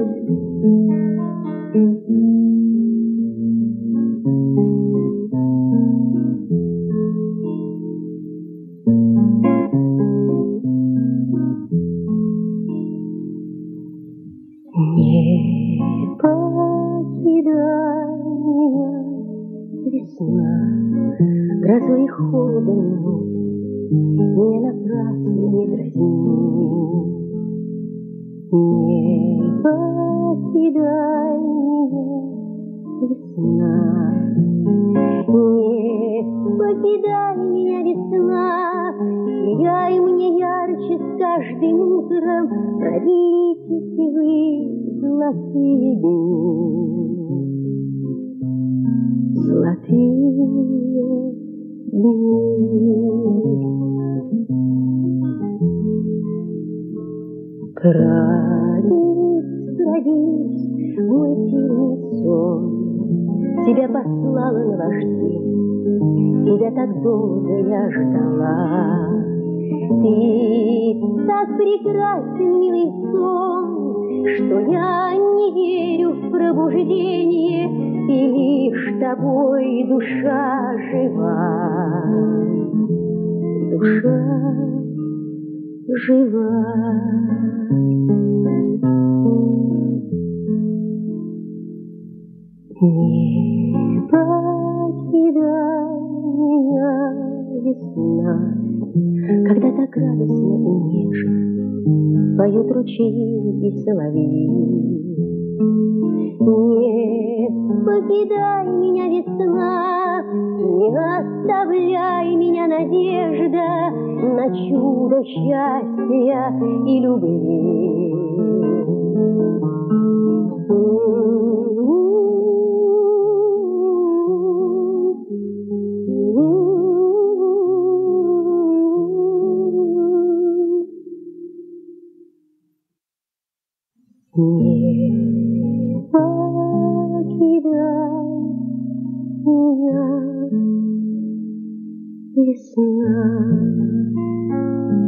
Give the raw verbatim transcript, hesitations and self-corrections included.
Грозой и холодом не напрасно не дразни. Не покидай меня, весна, не покидай меня, весна, сияй мне ярче с каждым утром, пролитесь вы золотые дни, золотые Родись, родись, мой сильный сон, тебя послала наваждение, тебя так долго я ждала. Ты так прекрасен, милый сон, что я не верю в пробуждение, и лишь тобой душа жива, душа жива. Не покидай меня, весна, когда так радостно и нежно поют ручьи и соловьи. Не покидай меня, весна, не оставляй меня, надежда на чудо счастья и любви. Не покидай меня, весна.